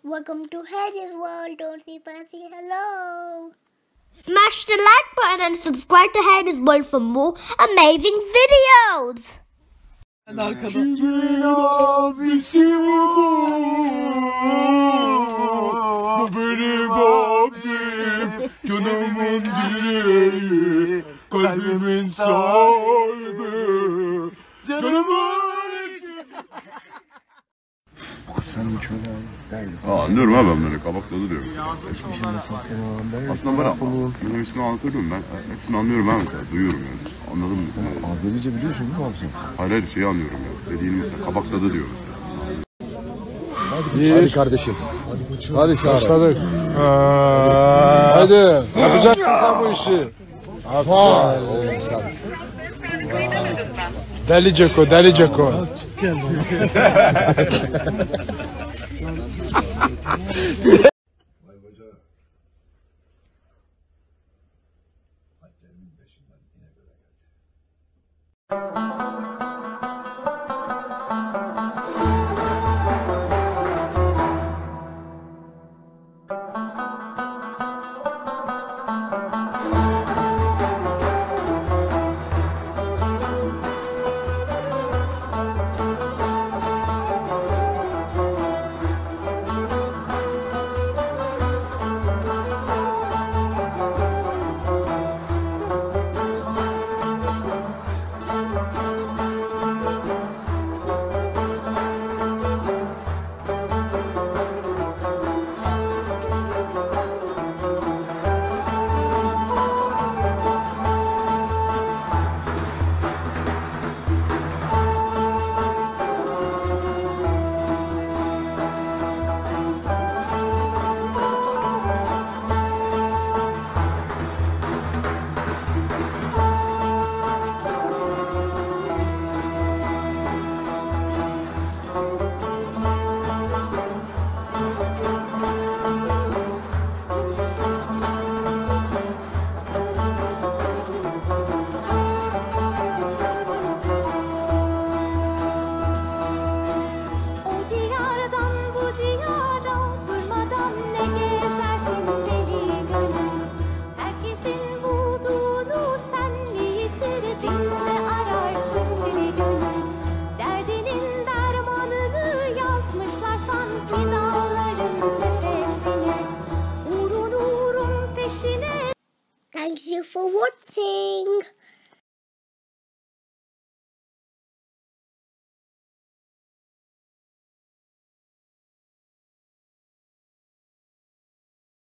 Welcome to Haider's world. Don't say fancy hello. Smash the like button and subscribe to Haider's world for more amazing videos. Kimin abisi bu? Bu benim abim, canımın direği, kalbimin sahibi, canımın... Sen mükemmel değil. Anlıyorum abi, ben böyle kabak tadı diyorum. Aslında bana benim ismini anlatırdım ben. Hepsini anlıyorum ben mesela, duyuyorum yani. Anladın mı? Azerice biliyorsun değil mi abi sen? Hayır şeyi anlıyorum ya. Dediğini mesela kabak tadı diyor mesela. Hadi kardeşim. Hadi çağır. Başladık. Hadi. Yapacaksın sen bu işi. Aferin. Deli Ceko, Deli Ceko. Vay